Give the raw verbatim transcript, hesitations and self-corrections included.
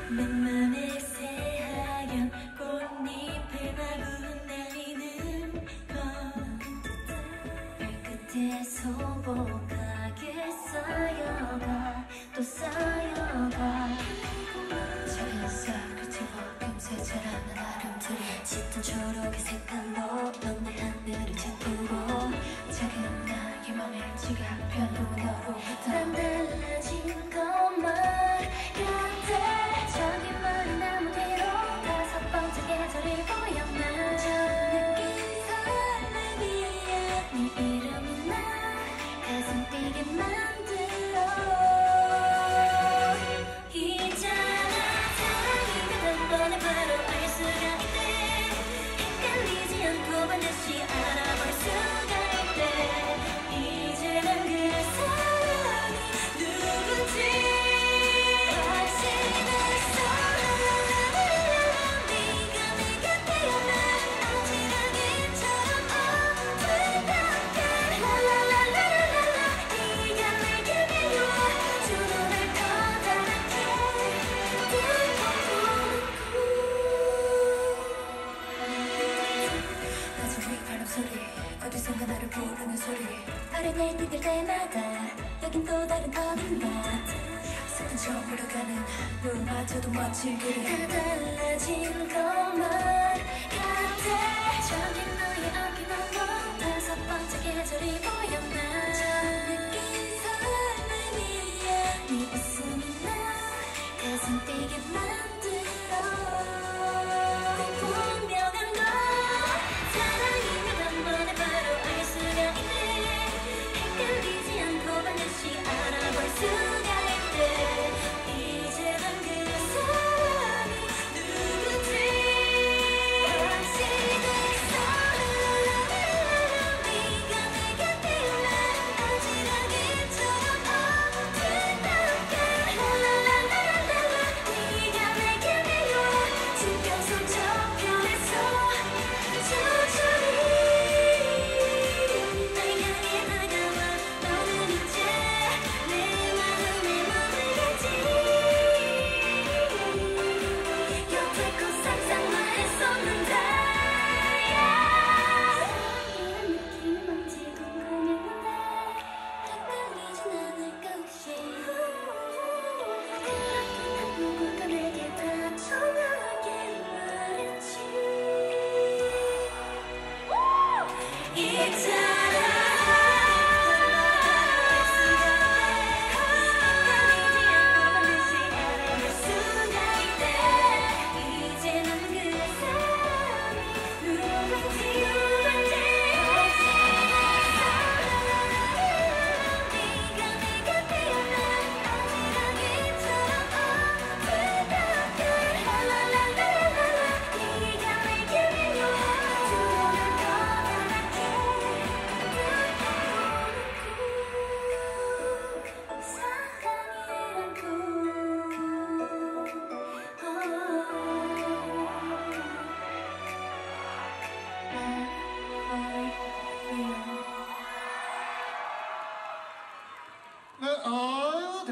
내 맘에 새하얀 꽃잎을 마구 날리는 건 발끝에 소복하게 쌓여가 또 쌓여가 작은 싹을 집어 금세 자라는 아름들이 짙은 초록의 색깔로 넌 내 하늘을 채우고 작은 나의 맘에 지각 변동은 너로 난 달라진 것만 같아 저기 멀리 나무 뒤로 다섯 번째 계절이 보였나 처음 느낀 설렘이야 네 이름이 나 가슴 뛰게 만들어 있잖아 사랑이 그던 너네 바로 알 수가 있대 헷갈리지 않고 반드시 알아볼 수가 있대 이제 난 그 사람이 누군지 확신했어 네가 내 곁에 오면 아지랑이처럼 어두깝게 랄랄랄랄랄라 네가 내게 미워 두 눈을 커다랗게 뜨거운 꿈 아직 위 바람 소리 어디선가 나를 부르는 소리 발에 뛰들 때마다 여긴 또 다른 어딘가 슬픈 저 물어가는 눈마저도 멋진 그림 다 달라진 것만 같아 저기 너의 어깨 넘어 다섯 번째 계절이 보였나 처음 느낀 설렘이야 네 웃음이 나 가슴 뛰게 만들어